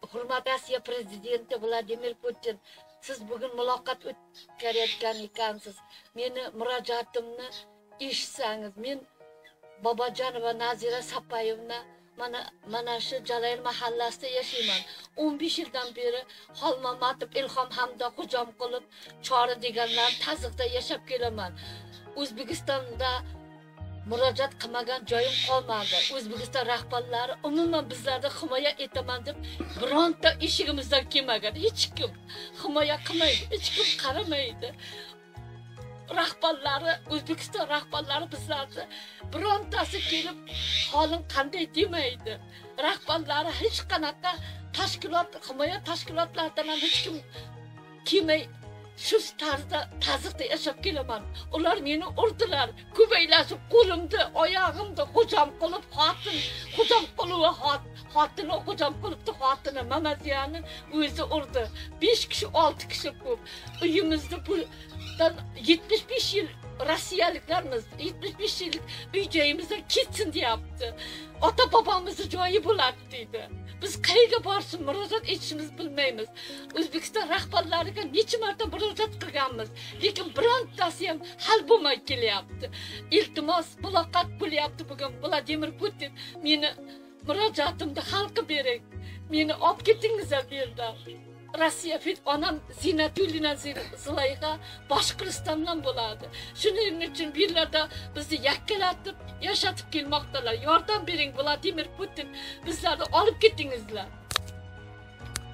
Hurmatli Rossiya prezidenti Vladimir Putin, siz bugun muloqot o'tkazayotgan ekansiz. Meni murojaatimni eshitsangiz, men Bobojon va Nazira Sapayevni mana shu Jalal mahallasida yashayman. 15 yildan beri Xolmamatov, Ilhom hamda Xo'jamqulov Chori deganlar taziqda yashab kelaman. O'zbekistonda murojaat qilmagan joyim qolmadi. O'zbekiston rahbarlari umuman bizlarni himoya etaman deb bironta eshigimizdan kelmagan. Hech kim himoya qilmaydi, hech kim qaramaydi. Rahbarlari, O'zbekiston rahbarlari bizlarni birontasi kelib holim qanday demaydi. Rahbarlari hech qanaqa tashkilot, himoya tashkilotlaridan ham hech kim kelmay shu tarzda taziqda yashab kelaman. Ular meni urdilar, ko'baylashib qo'limni, oyog'imni Xo'jamqulov xotini Xo'jamqulovni xotini Mamaziyani o'zi urdi. 5 kishi, 6 kishi ko'p. Uyimizni 75 yil Rossiyaliklarimiz 75 yillik uy joyimizdan ketsin deyapti. Ota bobomizni joyi bo'ladi deydi. Biz qayerga borsin murojaat etishimiz bilmaymiz. O'zbekiston rahbarlariga necha marta murojaat qilganmiz, lekin birontasi ham hal bo'lmay kelyapti. Iltimos, muloqot bo'lyapti bugun. Vladimir Putin, meni murojaatimni hal qilib bering. Meni olib ketingizlar bu yerdan. Rossiya onam Zinatullina Zilayga Boshqiristondan bo'ladi. Shuning uchun bu yerlarda bizni yakkalatib, yashatib kelmoqdalar. Yordam bering Vladimir Putin, bizlarni olib ketingizlar.